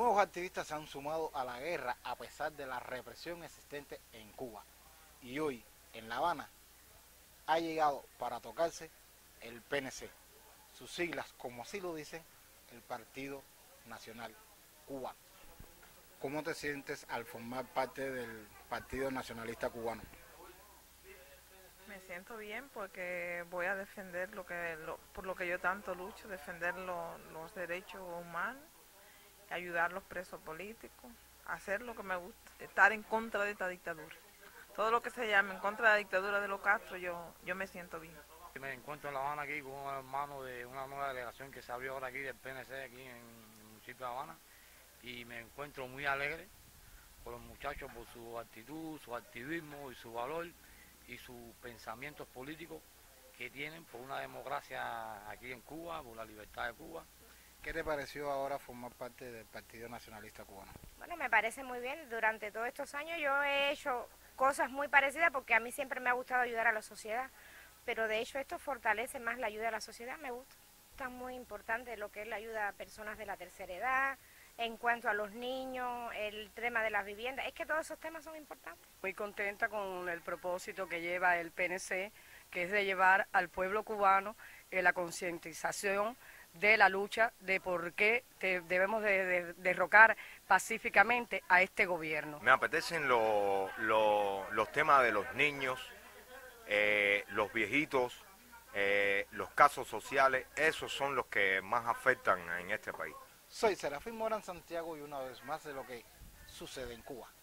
Nuevos activistas se han sumado a la guerra a pesar de la represión existente en Cuba. Y hoy, en La Habana, ha llegado para tocarse el PNC. Sus siglas, como así lo dicen, el Partido Nacional Cubano. ¿Cómo te sientes al formar parte del Partido Nacionalista Cubano? Me siento bien porque voy a defender por lo que yo tanto lucho, defender los derechos humanos, ayudar a los presos políticos, hacer lo que me gusta, estar en contra de esta dictadura. Todo lo que se llame en contra de la dictadura de los Castro, yo me siento bien. Me encuentro en La Habana aquí con un hermano de una nueva delegación que se abrió ahora aquí del PNC aquí en el municipio de La Habana y me encuentro muy alegre por los muchachos, por su actitud, su activismo y su valor y sus pensamientos políticos que tienen por una democracia aquí en Cuba, por la libertad de Cuba. ¿Qué te pareció ahora formar parte del Partido Nacionalista Cubano? Bueno, me parece muy bien. Durante todos estos años yo he hecho cosas muy parecidas porque a mí siempre me ha gustado ayudar a la sociedad, pero de hecho esto fortalece más la ayuda a la sociedad, me gusta. Está muy importante lo que es la ayuda a personas de la tercera edad, en cuanto a los niños, el tema de las viviendas, es que todos esos temas son importantes. Muy contenta con el propósito que lleva el PNC, que es de llevar al pueblo cubano la concientización de la lucha de por qué debemos de derrocar pacíficamente a este gobierno. Me apetecen los temas de los niños, los viejitos, los casos sociales, esos son los que más afectan en este país. Soy Serafín Morán Santiago y una vez más de lo que sucede en Cuba.